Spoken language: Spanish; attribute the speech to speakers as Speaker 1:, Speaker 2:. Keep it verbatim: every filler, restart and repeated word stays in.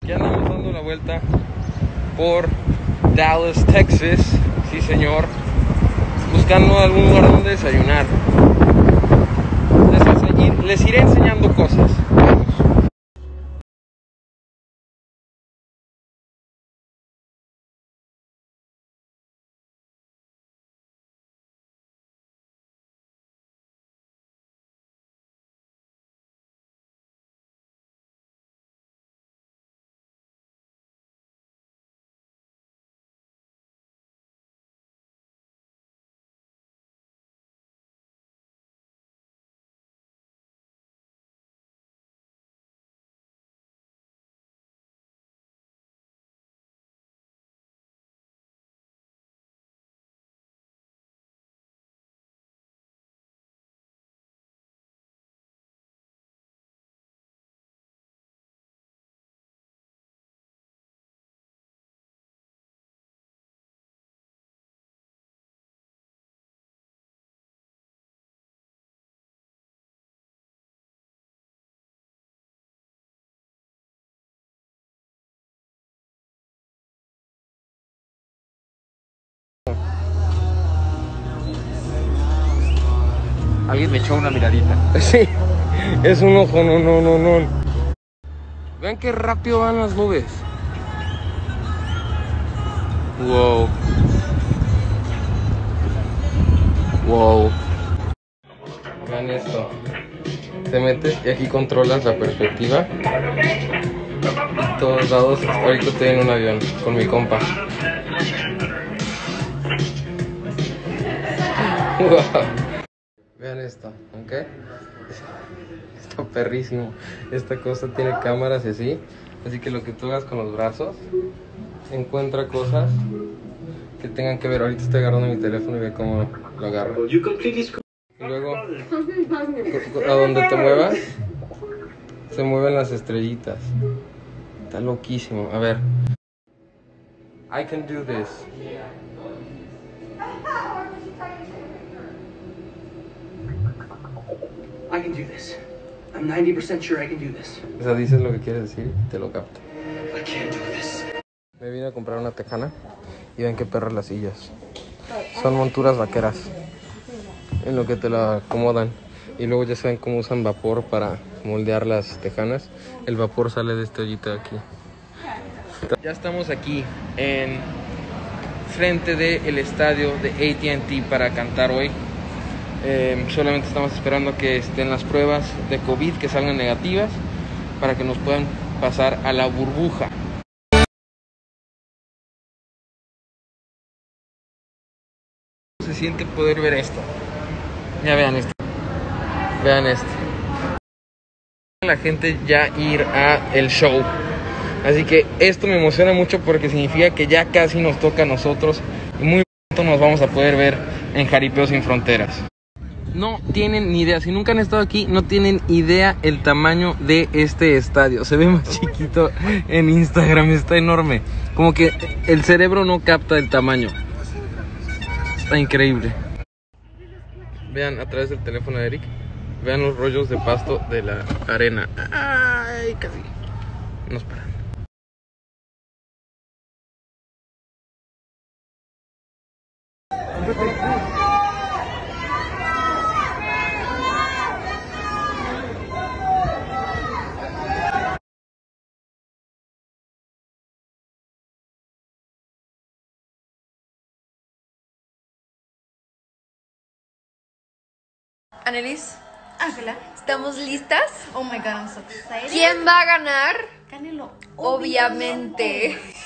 Speaker 1: Ya andamos dando la vuelta por Dallas, Texas. Sí, señor. Buscando algún lugar donde desayunar. Les, les iré enseñando cosas. Vamos.
Speaker 2: Alguien me echó una miradita.
Speaker 1: Sí, es un ojo, no, no, no, no. Vean qué rápido van las nubes. Wow. Wow. Vean esto. Te metes y aquí controlas la perspectiva. Y todos lados. Ahorita estoy en un avión con mi compa. Wow. Vean esto, ¿ok? Está perrísimo. Esta cosa tiene cámaras y así. Así que lo que tú hagas con los brazos, encuentra cosas que tengan que ver. Ahorita estoy agarrando mi teléfono y ve cómo lo agarro. Y luego, a donde te muevas, se mueven las estrellitas. Está loquísimo. A ver. I can do this.
Speaker 3: I can do this. I'm ninety percent sure I can do this.
Speaker 1: O sea, dices lo que quieres decir y te lo capta.
Speaker 3: I can't do this.
Speaker 1: Me vine a comprar una tejana y ven qué perras las sillas. Son monturas vaqueras en lo que te la acomodan. Y luego ya saben cómo usan vapor para moldear las tejanas. El vapor sale de este hoyito de aquí. Ya estamos aquí en frente del estadio de A T and T para cantar hoy. Eh, solamente estamos esperando que estén las pruebas de COVID, que salgan negativas, para que nos puedan pasar a la burbuja. Se siente poder ver esto. Ya vean esto. Vean esto. La gente ya ir a el show. Así que esto me emociona mucho porque significa que ya casi nos toca a nosotros y muy pronto nos vamos a poder ver en Jaripeo Sin Fronteras. No tienen ni idea, si nunca han estado aquí, no tienen idea el tamaño de este estadio. Se ve más chiquito en Instagram, está enorme. Como que el cerebro no capta el tamaño. Está increíble. Vean a través del teléfono de Eric, vean los rollos de pasto de la arena. Ay, casi nos paran.
Speaker 4: Annelies,
Speaker 5: Ángela.
Speaker 4: ¿estamos listas?
Speaker 5: Oh my god, I'm so excited.
Speaker 4: ¿Quién va a ganar?
Speaker 5: Canelo.
Speaker 4: Obviamente.